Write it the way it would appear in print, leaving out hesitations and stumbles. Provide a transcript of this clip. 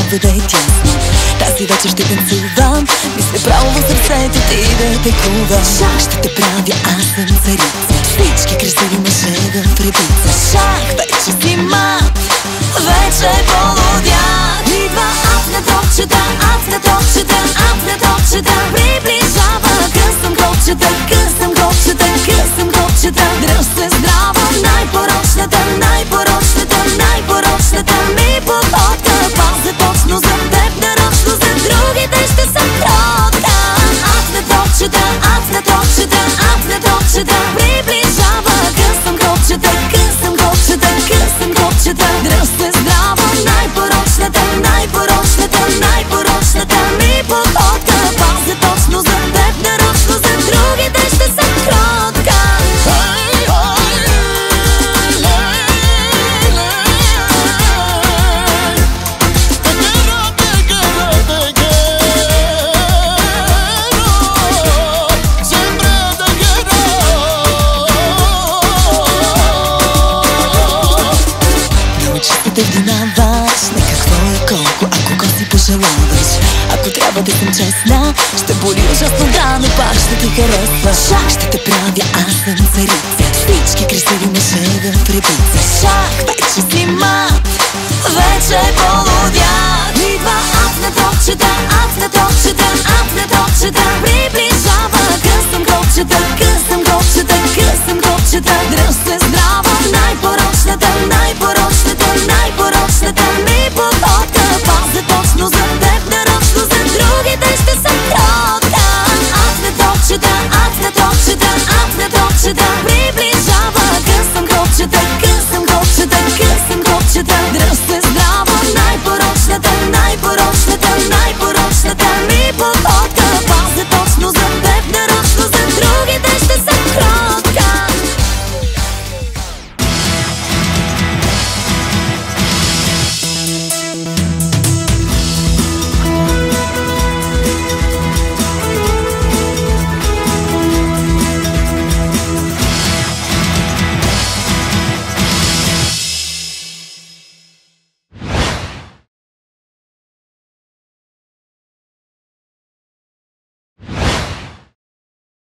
доведе тясно. Тази вечер ще танцувам, мисля право в сърцето ти да текува. Шах ще те правя, аз съм царица, всички красиви мъже в редица. Шах, вече си мат, вече полудях. Идва ад на топчета, ад на топчета, ад на топчета. Приближава, късам копчета, късам копчета, късам копчета. Дръж се здраво, най-порочната, най-порочната, най-порочната ми походка. Пазя точно за теб, нарочно за другите ще съм кротка. Ад на топчета, ад на топчета, ад на топчета. Приближава, късам копчета, късам копчета, късам копчета. Дръж се здраво, най-порочната, най-порочната, най-порочната ми походка. Пазя точно за теб, нарочно за другите ще съм кротка. Да внимаваш на какво и колко, ако го си пожелаваш. Ако трябва да съм честна, ще боли ужасно, да, но пак ще ти харесва. Шах ще те правя, аз съм царица,